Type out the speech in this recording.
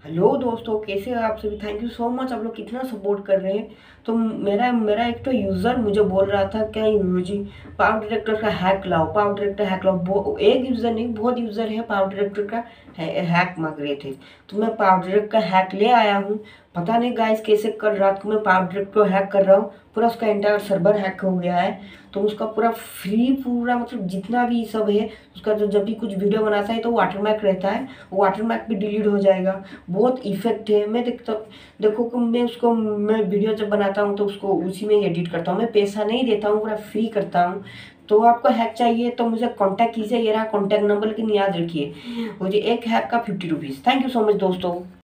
Hello दोस्तों, कैसे हो आप सभी। थैंक यू सो मच, आप लोग कितना सपोर्ट कर रहे हैं। तो मेरा मेरा एक तो यूज़र मुझे बोल रहा था क्या जी पावर डायरेक्टर का हैक लाओ, पावर डायरेक्टर हैक लाओ। एक यूज़र नहीं, बहुत यूज़र है पावर डायरेक्टर का हैक मांग रहे थे। तो मैं पावर डायरेक्टर का हैक ले आया हूँ। पता नहीं गाइस कैसे कल रात को मैं पावर डायरेक्टर को हैक कर रहा हूँ, पूरा उसका एंटायर सर्वर हैक हो गया है। तो उसका पूरा फ्री, पूरा मतलब जितना भी सब है उसका, जो जब भी कुछ वीडियो बनाता है तो वाटरमार्क रहता है, वो वाटरमार्क भी डिलीट हो जाएगा। बहुत इफेक्ट है। मैं देखता, देखो कि मैं वीडियो जब बनाता हूँ तो उसको उसी में एडिट करता हूँ। मैं पैसा नहीं देता हूँ, पूरा फ्री करता हूँ। तो आपको हैक चाहिए तो मुझे कांटेक्ट कीजिए, ये रहा कांटेक्ट नंबर, लेकिन याद रखिए मुझे एक हैक का 50 rupees. Thank you so much दोस्तों।